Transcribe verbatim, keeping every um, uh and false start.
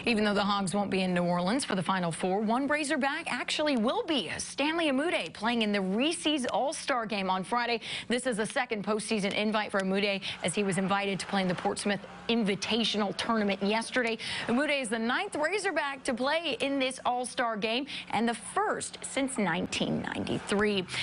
Even though the Hogs won't be in New Orleans for the Final Four, one Razorback actually will be. Stanley Umude playing in the Reese's All-Star game on Friday. This is a second postseason invite for Umude as he was invited to play in the Portsmouth Invitational Tournament yesterday. Umude is the ninth Razorback to play in this All-Star game and the first since nineteen ninety-three.